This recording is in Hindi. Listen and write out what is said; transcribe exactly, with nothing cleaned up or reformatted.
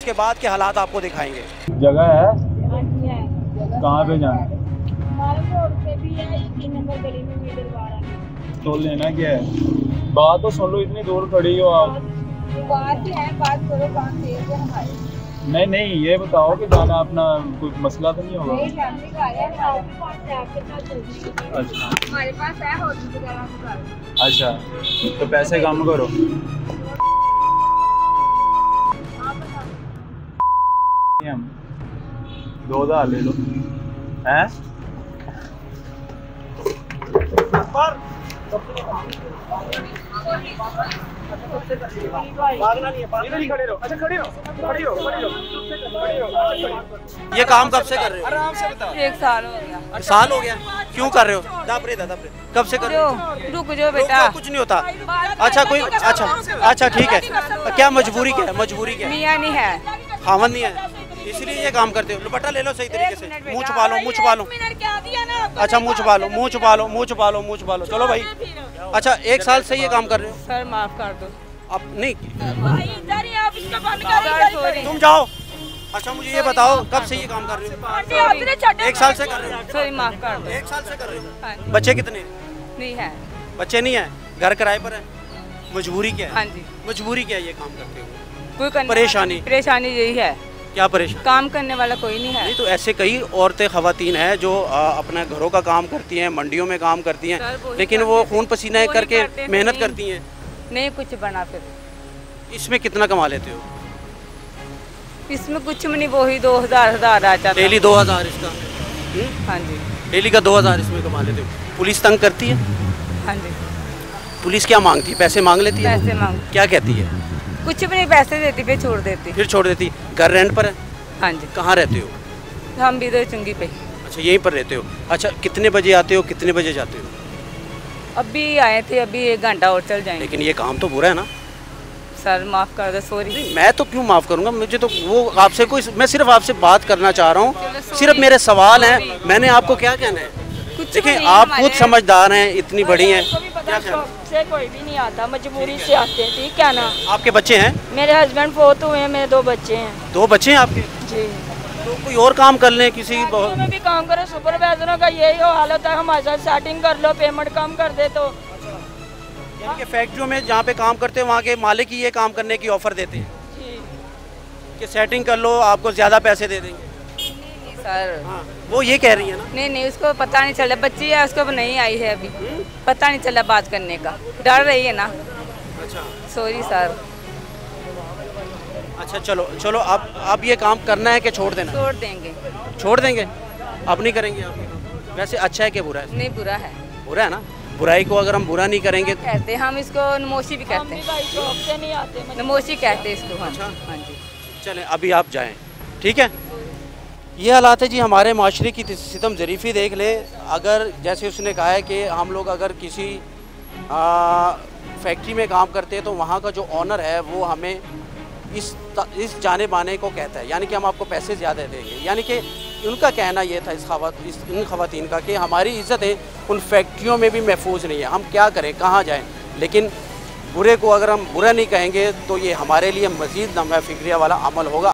उसके बाद के हालात आपको दिखाएंगे। जगह है, कहाँ पे जाना है? तो लेना क्या है? बात तो सुन लो, इतनी दूर खड़ी हो आप। बात है, बात करो, काम तेज है हमारी। नहीं नहीं, ये बताओ कि जाना अपना कोई मसला तो नहीं होगा? नहीं, फैमिली का है, आपके पास है, आपके साथ चलती है। अच्छा हमारे पास है होटल वगैरह का। अच्छा, तो पैसे कम करो। हम दो हज़ार ले लो। हैं? ये काम कब से कर रहे हो? आराम से बताओ। एक साल हो गया। साल हो गया? क्यों कर रहे हो? दापरे दापरे कब से कर रहे हो? रुक जाओ रुक जाओ, कुछ नहीं होता। अच्छा कोई अच्छा अच्छा ठीक है। क्या मजबूरी क्या है? मजबूरी क्या है? मियाँ नहीं है, खावन नहीं है, इसलिए ये काम करते हो। दुपट्टा ले लो सही तरीके से, मुंह छुपा लो, मुंह छुपा लो। अच्छा मुंह छुपा लो, मुंह छुपा लो, मुंह छुपा लो, मुंह छुपा लो। चलो भाई, अच्छा एक साल से ये काम कर रहे हो? सर माफ कर दो। अब नहीं सॉरी। तुम जाओ। अच्छा मुझे ये बताओ कब से ये काम कर रहे हो? एक साल से कर रहे हो? सॉरी, माफ कर दो। एक साल से कर रहे हो? हाँ जी। बच्चे कितने? नहीं है। बच्चे नहीं है, घर किराए पर है। मजबूरी क्या है? हाँ जी। मजबूरी क्या है ये काम करते हो? कोई करने परेशानी? परेशानी यही है, क्या परेशानी? काम करने वाला कोई नहीं है। नहीं तो ऐसे कई औरतें खवातीन हैं जो आ, अपने घरों का काम करती हैं, मंडियों में काम करती हैं, सर, वही लेकिन करते वो थे। खून पसीना वही करके करते थे, मेहनत नहीं। करती हैं। नहीं कुछ बना फिर इसमें कितना कमा लेते हो? इसमें कुछ भी नहीं, वही दो हजार हजार आ जाता। डेली दो हज़ार इसका? हम्म? हाँ जी। डेली का दो हज़ार इसमें कमा लेते हो। पुलिस तंग करती है? हाँ जी। पुलिस क्या मांगती है? पैसे मांग लेती है? पैसे मांग क्या कहती है? कुछ भी नहीं, पैसे देती फिर छोड़ देती। फिर छोड़ देती। घर रेंट पर है? हाँ जी। कहाँ रहते हो? हम भी दो चुंगी पे। अच्छा यहीं पर रहते हो। अच्छा कितने बजे आते हो, कितने बजे जाते हो? अभी आए थे, अभी एक घंटा और चल जाएंगे। लेकिन ये काम तो बुरा है ना? सर माफ कर दो, सॉरी। नहीं मैं तो क्यों माफ़ करूंगा, मुझे तो वो आपसे कोई, मैं सिर्फ आपसे बात करना चाह रहा हूँ, सिर्फ मेरे सवाल हैं। मैंने आपको क्या कहना है? कुछ देखिए नहीं, आप हमारे- खुद समझदार हैं, इतनी बड़ी हैं। क्या कहना? से कोई भी नहीं आता, मजबूरी से आते हैं, ठीक है ना। आपके बच्चे हैं? मेरे हस्बैंड फोत हुए हैं, मेरे दो बच्चे हैं। दो बच्चे हैं आपके? जी। तो कोई और काम कर लें किसी बहुत... में भी काम करे, सुपरवाइजरों का यही हालत है, हमारे साथ सेटिंग कर लो, पेमेंट कम कर दे तो। यानी कि फैक्ट्रियों में जहाँ पे काम करते हैं वहाँ के मालिक ही ये काम करने की ऑफर देते हैं जी। कि सेटिंग कर लो, आपको ज़्यादा पैसे दे देंगे। सर हाँ वो ये कह रही है ना? नहीं नहीं, उसको पता नहीं चला, बच्ची है उसको नहीं आई है अभी, पता नहीं चला बात करने का, डर रही है ना। अच्छा सॉरी सर। अच्छा चलो चलो, अब अब ये काम करना है कि छोड़ देना? छोड़ देंगे। छोड़ देंगे? अब नहीं करेंगे आप ये काम? वैसे अच्छा है कि बुरा है? नहीं बुरा है। बुरा है ना? बुराई को अगर हम बुरा नहीं करेंगे तो... कहते हैं हम इसको, नमोशी भी हम कहते भी हैं। भाई शौक से नहीं आते, मजबूरी नमोशी कहते हैं इसको। हाँ अच्छा। हाँ जी। चलें अभी आप जाएं, ठीक है? ये हालात है जी हमारे माशरे की। सितम ज़रीफ़ी देख ले। अगर जैसे उसने कहा है कि हम लोग अगर किसी आ, फैक्ट्री में काम करते हैं तो वहाँ का जो ऑनर है वो हमें इस इस जाने बाने को कहता है, यानी कि हम आपको पैसे ज़्यादा देंगे। यानी कि उनका कहना ये था इस खवा इस इन खवातीन का कि हमारी इज़्ज़तें उन फैक्ट्रियों में भी महफूज नहीं है, हम क्या करें, कहाँ जाएं। लेकिन बुरे को अगर हम बुरा नहीं कहेंगे तो ये हमारे लिए मज़ीद नफ़ा फ़िक्रिया वाला अमल होगा।